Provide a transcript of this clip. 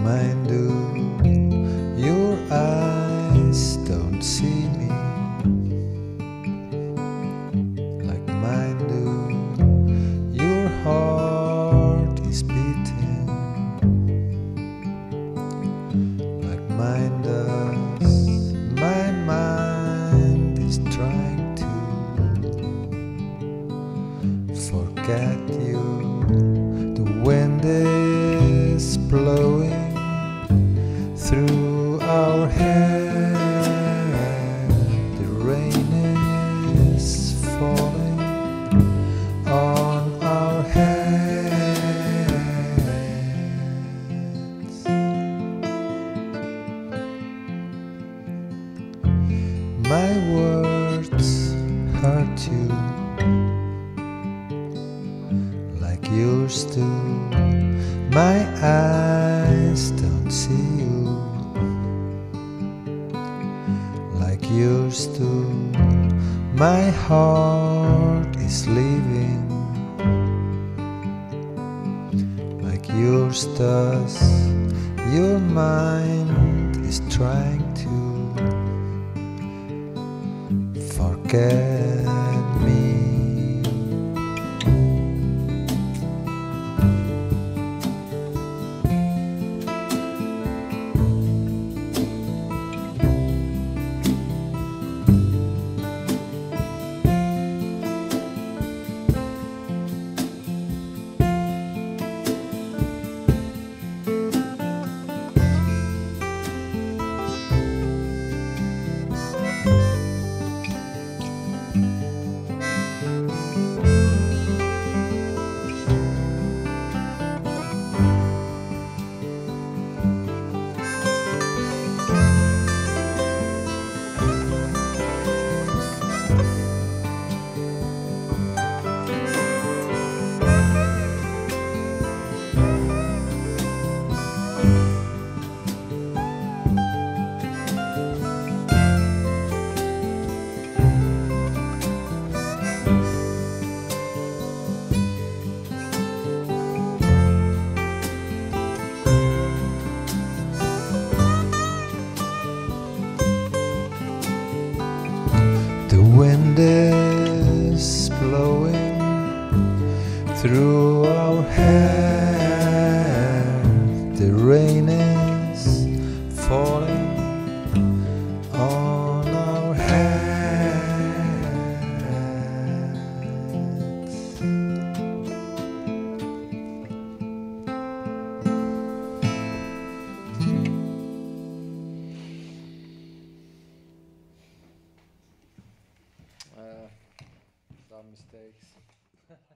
mine do. Your eyes don't see me like mine do. Your heart is beating like mine does. My mind is trying to forget you. The wind is blowing through our hair. The rain is falling on our heads. My words hurt you like yours do. My eyes don't see you like yours do. My heart is leaving like yours does. Your mind is trying to forget me. The wind is blowing through our hair. The rain is falling on our heads. Some mistakes.